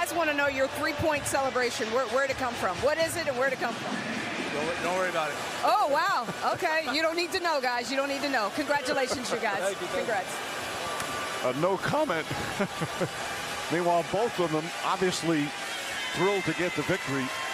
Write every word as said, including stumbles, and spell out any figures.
guys want to know your three-point celebration. Where, where'd it come from? What is it and where'd it come from? Don't, don't worry about it. Oh, wow. Okay. You don't need to know, guys. You don't need to know. Congratulations, you guys. Thank you, thank you. Congrats. Uh, no comment. Meanwhile, both of them obviously thrilled to get the victory.